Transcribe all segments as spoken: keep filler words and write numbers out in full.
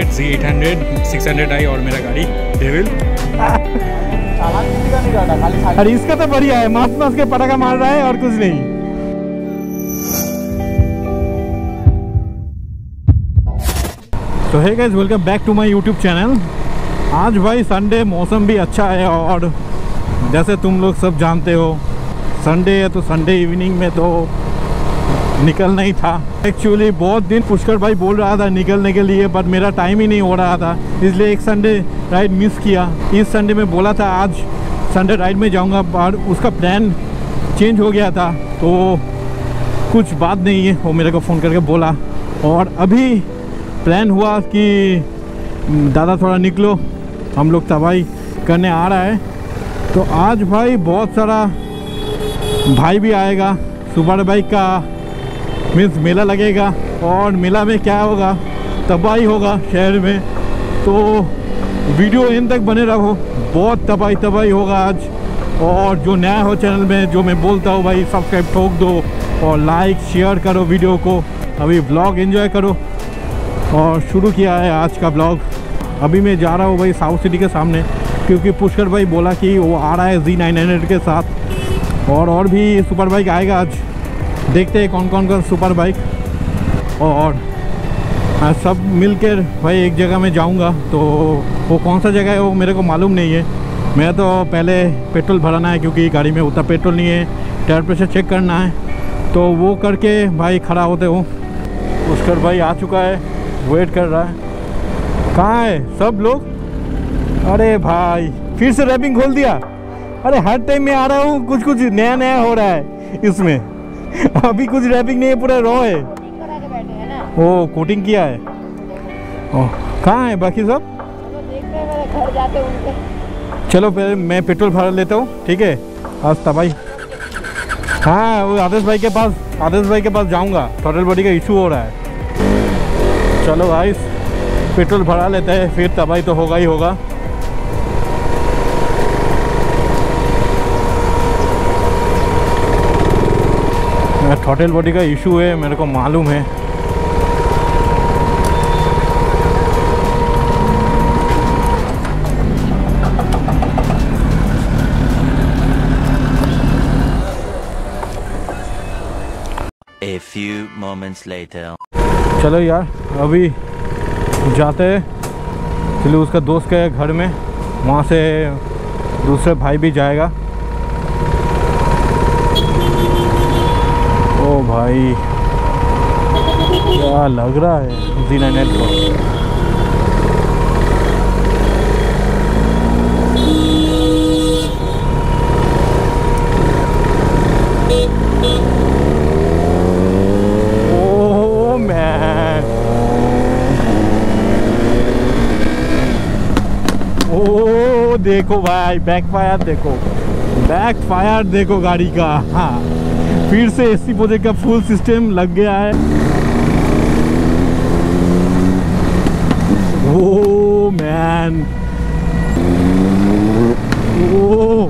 Hundred C eight hundred six hundred आई और मेरा गाड़ी डेविल। अरे इसका तो बढ़िया है, मास मास के पटाखा मार रहा है और कुछ नहीं। तो hey guys, welcome back to my YouTube channel. आज भाई संडे, मौसम भी अच्छा है और जैसे तुम लोग सब जानते हो संडे है तो संडे इवनिंग में तो निकलना ही था। एक्चुअली बहुत दिन पुष्कर भाई बोल रहा था निकलने के लिए, बट मेरा टाइम ही नहीं हो रहा था, इसलिए एक संडे राइड मिस किया। इस संडे में बोला था आज संडे राइड में जाऊंगा, पर उसका प्लान चेंज हो गया था, तो कुछ बात नहीं है, वो मेरे को फ़ोन करके बोला। और अभी प्लान हुआ कि दादा थोड़ा निकलो, हम लोग तबाही करने आ रहा है। तो आज भाई बहुत सारा भाई भी आएगा, सुपर बाइक का मीन्स मेला लगेगा और मेला में क्या होगा, तबाही होगा शहर में। तो वीडियो एंड तक बने रहो, बहुत तबाही तबाही होगा आज। और जो नया हो चैनल में, जो मैं बोलता हूँ भाई सब्सक्राइब ठोक दो और लाइक शेयर करो वीडियो को। अभी ब्लॉग एंजॉय करो। और शुरू किया है आज का ब्लॉग। अभी मैं जा रहा हूँ भाई साउथ सिटी के सामने, क्योंकि पुष्कर भाई बोला कि वो आ रहा है जी नाइन हंड्रेड के साथ, और और भी सुपर बाइक आएगा आज। देखते हैं कौन कौन का सुपर बाइक, और सब मिलकर भाई एक जगह में जाऊंगा। तो वो कौन सा जगह है वो मेरे को मालूम नहीं है। मैं तो पहले पेट्रोल भराना है, क्योंकि गाड़ी में उतना पेट्रोल नहीं है, टायर प्रेशर चेक करना है, तो वो करके भाई खड़ा होते हो। पुष्कर भाई आ चुका है, वेट कर रहा है। कहाँ है सब लोग? अरे भाई फिर से रैपिंग खोल दिया। अरे हर टाइम में आ रहा हूँ, कुछ कुछ नया नया हो रहा है इसमें। अभी कुछ रैपिंग नहीं है, पूरा रॉ है। ओ कोटिंग किया है। ओह कहाँ है बाकी सब? घर जाते उनके। चलो पहले मैं पेट्रोल भरा लेता हूँ, ठीक है? आज तबाही। हाँ वो आदेश भाई के पास, आदेश भाई के पास जाऊँगा, थ्रॉटल बॉडी का इशू हो रहा है। चलो भाई पेट्रोल भरा लेते हैं, फिर तबाही तो होगा ही होगा। थ्रॉटल बॉडी का इशू है, मेरे को मालूम है। A few moments later. चलो यार अभी जाते हैं, चलो उसका दोस्त के घर में, वहाँ से दूसरे भाई भी जाएगा। ओ भाई क्या लग रहा है जी नाइन हंड्रेड को। ओ मैन, ओ देखो भाई बैकफायर देखो, बैकफायर देखो गाड़ी का। हाँ फिर से एसी प्रोजेक्ट का फुल सिस्टम लग गया है। ओ मैन, ओ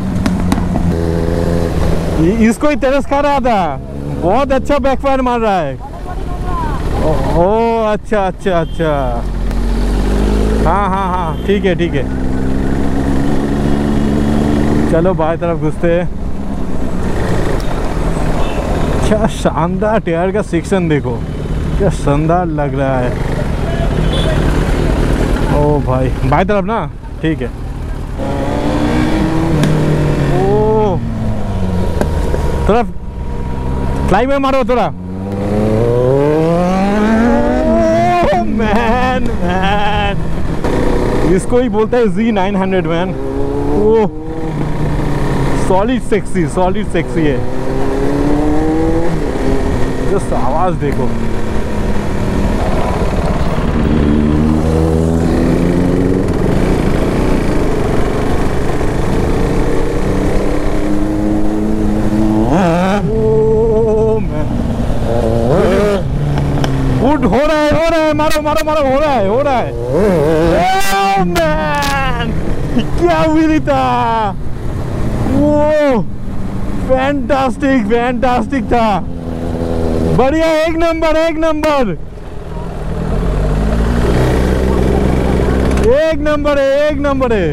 इसको ही तरस खा रहा था, बहुत अच्छा बैकफायर मार रहा है। ओ, ओ अच्छा अच्छा अच्छा, हाँ हाँ हाँ ठीक है ठीक है। चलो बाएं तरफ घुसते हैं। क्या शानदार टायर का सेक्शन देखो, क्या शानदार लग रहा है। ओ भाई बाएं तरफ ना, ठीक है। ओ थोड़ा फ्लाई में मारो थोड़ा। ओ मैन मैन, इसको ही बोलता है G nine hundred man. Oh solid sexy, solid sexy है। जस्ट आवाज देखो। गुड हो रहा है, हो रहा है, मारो मारो मारो, हो रहा है हो रहा है। oh, man! क्या हुई था वो, फैंटास्टिक फैंटास्टिक था, बढ़िया, एक नंबर एक नंबर। एक नंबर है, एक नंबर है।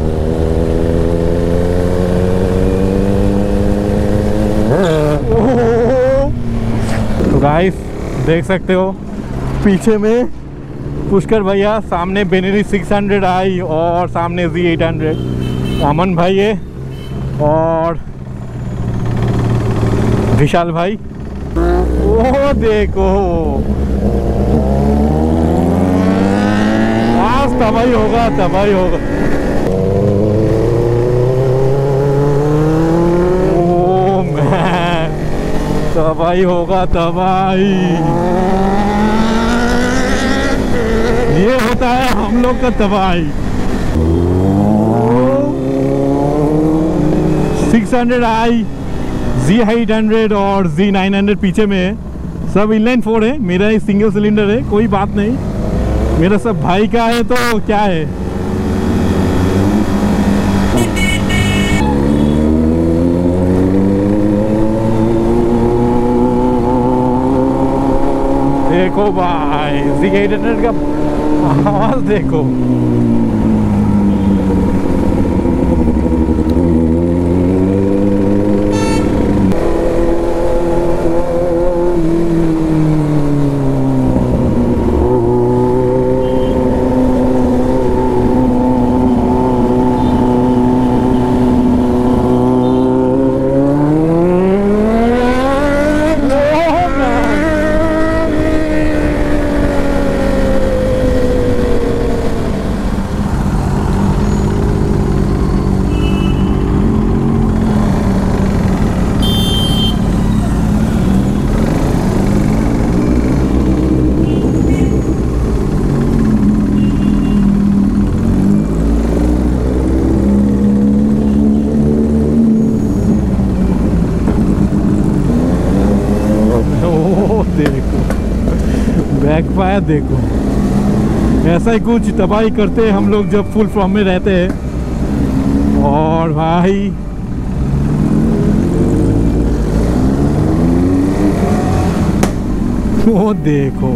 तो गाइस देख सकते हो पीछे में पुष्कर भैया, सामने बेनेली सिक्स हंड्रेड आई और सामने जी एट हंड्रेड अमन भाई है और विशाल भाई। ओ देखो आज तबाही होगा, तबाही होगा। ओ मैन, तबाही होगा, तबाही। ये होता है हम लोग का तबाही। Six hundred I, G eight hundred और जी नाइन हंड्रेड पीछे में है। सब इनलाइन फोर है, मेरा ही सिंगल सिलेंडर है, कोई बात नहीं। मेरा सब भाई का है तो क्या है। देखो भाई जी एट हंड्रेड का आवाज देखो। बैकफायर देखो, ऐसा ही कुछ तबाही करते हैं हम लोग जब फुल फॉर्म में रहते हैं। और भाई वो देखो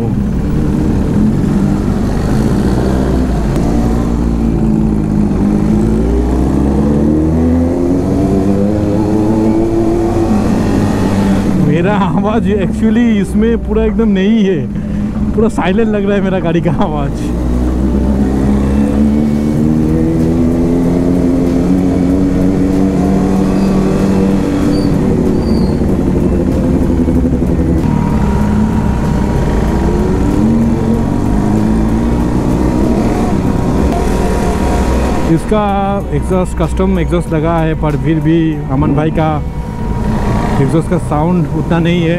मेरा आवाज एक्चुअली इसमें पूरा एकदम नहीं है, पूरा साइलेंट लग रहा है मेरा गाड़ी का आवाज। इसका एग्जॉस्ट कस्टम एग्जॉस्ट लगा है, पर फिर भी अमन भाई का एग्जॉस्ट का साउंड उतना नहीं है।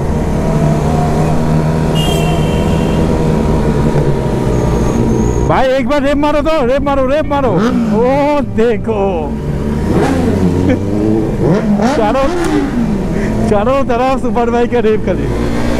भाई एक बार रेप मारो तो, रेप मारो, रेप मारो। ओ देखो चारों चारों तरफ सुपर बाइक का रेप कर।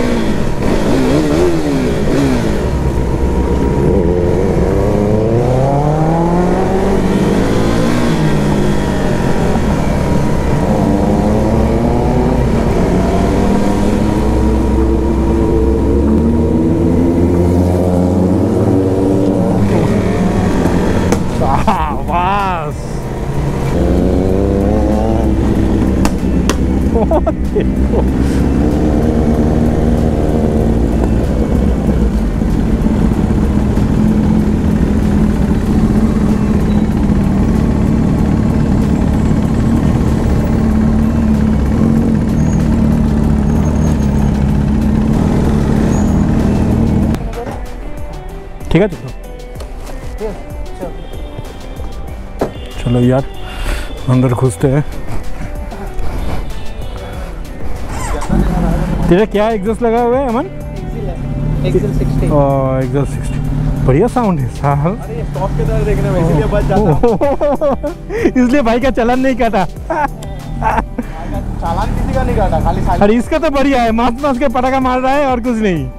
ठीक है चलो चलो यार अंदर घुसते हैं। तेरा क्या एग्जॉस्ट लगा हुआ है अमन? Excel sixty. और एग्जॉस्ट सिक्सटी बढ़िया साउंड है साहब। अरे स्टॉप के तरह देखने में इसलिए बच जाता। इसलिए भाई का चलन नहीं काटा। चालान किसी का नहीं काटा, खाली साइड। अरे इसका तो बढ़िया है, मास मास के पटाखा मार रहा है और कुछ नहीं,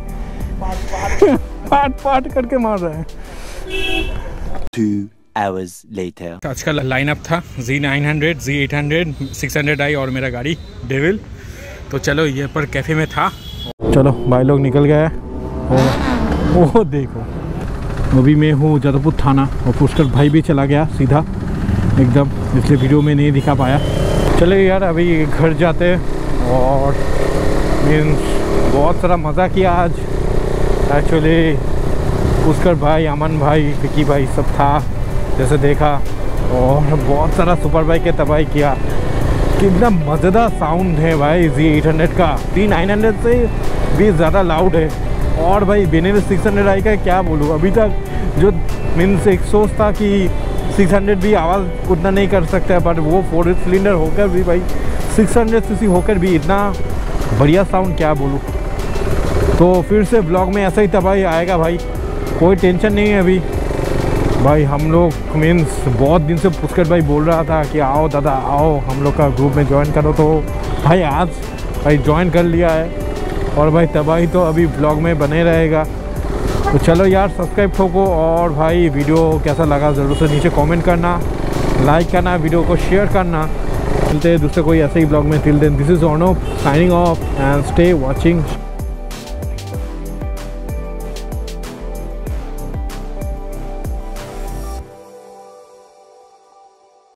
पाट पाट करके मार रहा है। Two hours later. आज का लाइनअप था G nine hundred, G eight hundred, six hundred आई और मेरा गाड़ी डेविल। तो चलो ये पर कैफ़े में था। चलो भाई लोग निकल गए। ओ, ओ देखो अभी मैं हूँ जादवपुर थाना और पुष्कर भाई भी चला गया सीधा एकदम, इसलिए वीडियो में नहीं दिखा पाया। चले यार अभी घर जाते और मीन्स बहुत सारा मज़ा किया आज एक्चुअली। पुष्कर भाई, अमन भाई, विकी भाई सब था जैसे देखा, और बहुत सारा सुपर बाइक के तबाही किया। कितना मज़ेदार साउंड है भाई जी एट हंड्रेड का, जी नाइन हंड्रेड से भी ज़्यादा लाउड है। और भाई बेनेलिस सिक्स हंड्रेड आई का क्या बोलूँ, अभी तक जो मीन्स एक सोच था कि सिक्स हंड्रेड भी आवाज़ उतना नहीं कर सकता है, बट वो फोर सिलेंडर होकर भी भाई सिक्स हंड्रेड सीसी होकर भी इतना बढ़िया साउंड क्या बोलूँ। तो फिर से ब्लॉग में ऐसा ही तबाही आएगा भाई, कोई टेंशन नहीं है अभी भाई। हम लोग मीन्स बहुत दिन से पुष्कर भाई बोल रहा था कि आओ दादा आओ हम लोग का ग्रुप में ज्वाइन करो, तो भाई आज भाई ज्वाइन कर लिया है। और भाई तबाही तो अभी ब्लॉग में बने रहेगा। तो चलो यार सब्सक्राइब ठोको, और भाई वीडियो कैसा लगा ज़रूर से नीचे कमेंट करना, लाइक करना, वीडियो को शेयर करना। मिलते हैं दूसरे कोई ऐसे ही ब्लॉग में। Till then this is Arnab signing off and stay watching.